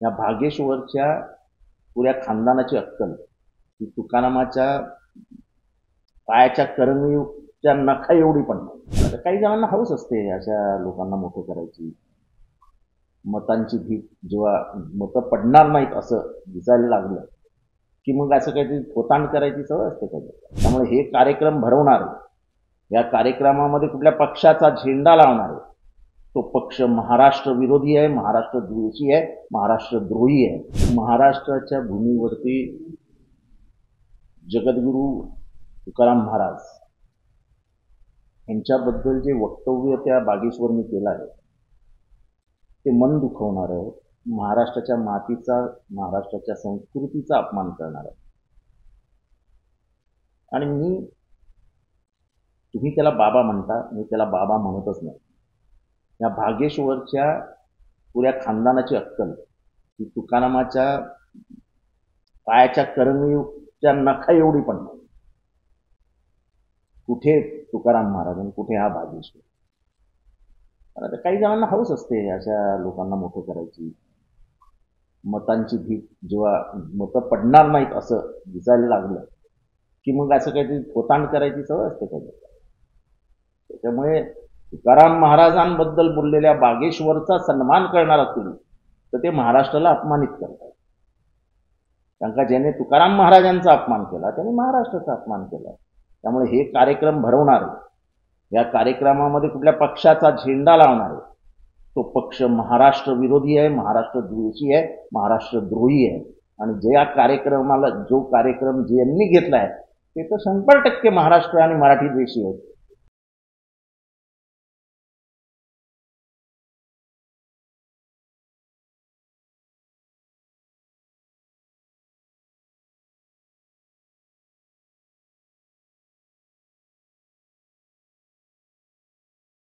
या भागेश्वरच्या पुऱ्या खानदानाची अक्कल ही तुकारामाच्या पायाच्या करंगळीच्या नखा एवढी पण नाही. आता काही जणांना हौस असते अशा लोकांना मोठं करायची, मतांची भीक जेव्हा मतं पडणार नाहीत असं दिसायला लागलं की मग असं काहीतरी खोतांड करायची सवय असते का. त्यामुळे हे कार्यक्रम भरवणारे, या कार्यक्रमामध्ये कुठल्या पक्षाचा झेंडा लावणारे, तो पक्ष महाराष्ट्र विरोधी आहे, महाराष्ट्र द्वेषी आहे, महाराष्ट्र द्रोही आहे. महाराष्ट्राच्या भूमीवरती जगद्गुरू तुकाराम महाराज यांच्याबद्दल जे वक्तव्य त्या बागेश्वरनी केलं आहे ते मन दुखवणार आहे, महाराष्ट्राच्या मातीचा, महाराष्ट्राच्या संस्कृतीचा अपमान करणार आहे. आणि तुम्ही त्याला बाबा म्हणता, मी त्याला बाबा म्हणतच नाही. या भागेश्वरच्या पुऱ्या खानदानाची अक्कल ही तुकारामाच्या पायाच्या करंगळीच्या नखा एवढी पण नाही. कुठे तुकाराम महाराज आणि कुठे हा भागेश्वर. आता काही जणांना हौस असते अशा लोकांना मोठं करायची, मतांची भीक जेव्हा मतं पडणार नाहीत असं दिसायला लागलं की मग असं काहीतरी खोतांड करायची सवय असते का. त्याच्यामुळे तुकाराम महाराजांबद्दल बोललेल्या बागेश्वरचा सन्मान करणार असतील तर ते महाराष्ट्राला अपमानित करतात. कारण का ज्याने तुकाराम महाराजांचा अपमान केला त्याने महाराष्ट्राचा अपमान केला. त्यामुळे हे कार्यक्रम भरवणारे, या कार्यक्रमामध्ये कुठल्या पक्षाचा झेंडा लावणारे, तो पक्ष महाराष्ट्र विरोधी आहे, महाराष्ट्र द्वेषी आहे, महाराष्ट्र द्रोही आहे. आणि ज्या कार्यक्रमाला जो कार्यक्रम ज्यांनी घेतला आहे ते तर 100% महाराष्ट्र आणि मराठी द्वेषी आहेत.